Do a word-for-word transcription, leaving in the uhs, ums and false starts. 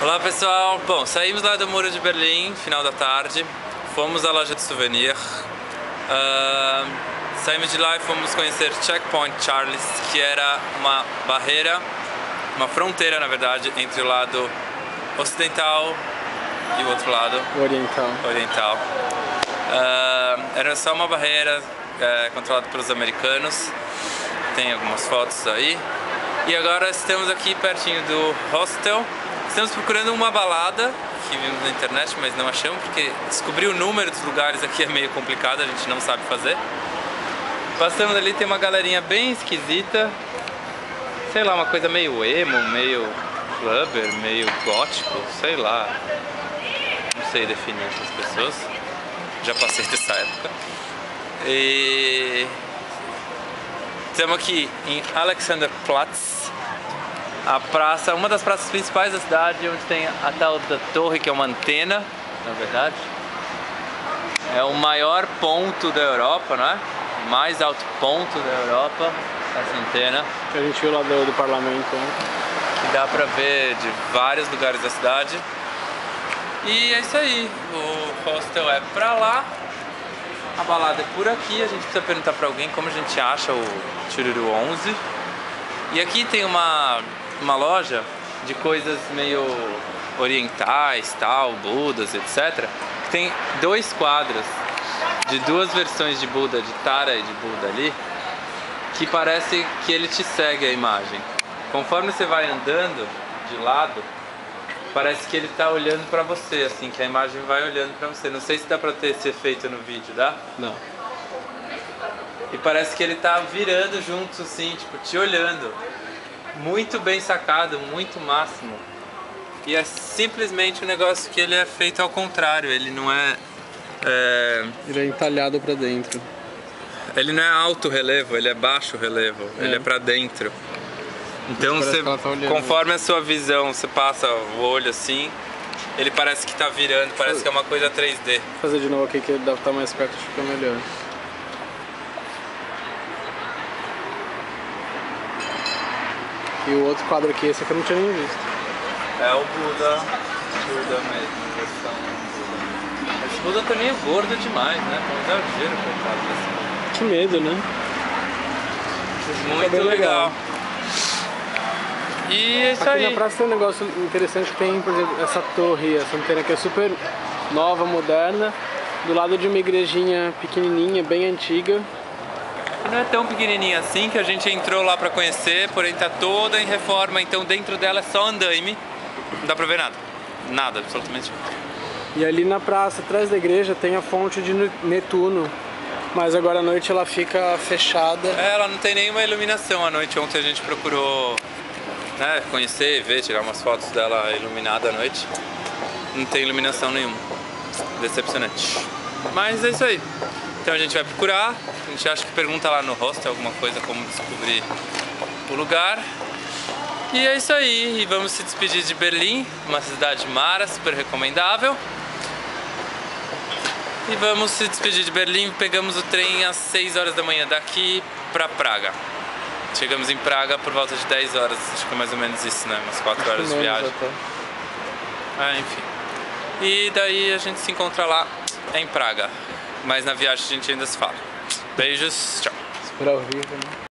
Olá pessoal, bom, saímos lá do Muro de Berlim, final da tarde, fomos à loja de souvenir, uh, saímos de lá e fomos conhecer Checkpoint Charlie, que era uma barreira, uma fronteira na verdade, entre o lado ocidental e o outro lado oriental. oriental. Uh, era só uma barreira uh, controlada pelos americanos, tem algumas fotos aí, e agora estamos aqui pertinho do hostel. Estamos procurando uma balada que vimos na internet, mas não achamos, porque descobrir o número dos lugares aqui é meio complicado, a gente não sabe fazer. Passamos ali, tem uma galerinha bem esquisita, sei lá, uma coisa meio emo, meio clubber, meio gótico, sei lá. Não sei definir essas pessoas, já passei dessa época. E estamos aqui em Alexanderplatz, a praça, uma das praças principais da cidade, onde tem a tal da torre, que é uma antena, na verdade. É o maior ponto da Europa, não é? O mais alto ponto da Europa, essa antena. Que a gente viu lá do, do parlamento, né? Que dá pra ver de vários lugares da cidade. E é isso aí, o hostel é pra lá, a balada é por aqui. A gente precisa perguntar pra alguém como a gente acha o Chururu onze. E aqui tem uma... uma loja de coisas meio orientais, tal, Budas, etcétera. Que tem dois quadros de duas versões de Buda, de Tara e de Buda ali, que parece que ele te segue a imagem. Conforme você vai andando de lado, parece que ele está olhando para você, assim, que a imagem vai olhando para você. Não sei se dá para ter esse efeito no vídeo, dá? Não. E parece que ele tá virando juntos, assim, tipo, te olhando. Muito bem sacado, muito máximo. E é simplesmente um negócio que ele é feito ao contrário, ele não é... é... Ele é entalhado pra dentro. Ele não é alto relevo, ele é baixo relevo, é. Ele é pra dentro. Então você, tá conforme a sua visão, você passa o olho assim, ele parece que tá virando, parece que é uma coisa três D. Vou fazer de novo aqui que ele deve estar mais perto, acho que fica melhor. E o outro quadro aqui, esse aqui eu não tinha nem visto. É o Buda, Buda mesmo, versão Buda. Esse Buda também é gordo demais, né? Foi um exagero, coitado desse. Que medo, né? Muito legal. legal. E é isso aqui aí. Na praça tem um negócio interessante que tem, por exemplo, essa torre, essa antena que é super nova, moderna, do lado de uma igrejinha pequenininha, bem antiga. Não é tão pequenininha assim, que a gente entrou lá pra conhecer, porém tá toda em reforma, então dentro dela é só andaime, não dá pra ver nada, nada, absolutamente nada. E ali na praça, atrás da igreja, tem a fonte de Netuno, mas agora à noite ela fica fechada. É, ela não tem nenhuma iluminação à noite. Ontem a gente procurou, né, conhecer, ver, tirar umas fotos dela iluminada à noite, não tem iluminação nenhuma, decepcionante. Mas é isso aí. Então a gente vai procurar, a gente acha que pergunta lá no hostel alguma coisa, como descobrir o lugar. E é isso aí, e vamos se despedir de Berlim, uma cidade mara, super recomendável. E vamos se despedir de Berlim, pegamos o trem às seis horas da manhã daqui pra Praga. Chegamos em Praga por volta de dez horas, acho que é mais ou menos isso, né? Umas quatro horas de viagem. Ah, enfim. E daí a gente se encontra lá em Praga. Mas na viagem a gente ainda se fala. Beijos, tchau. Super ao vivo, né?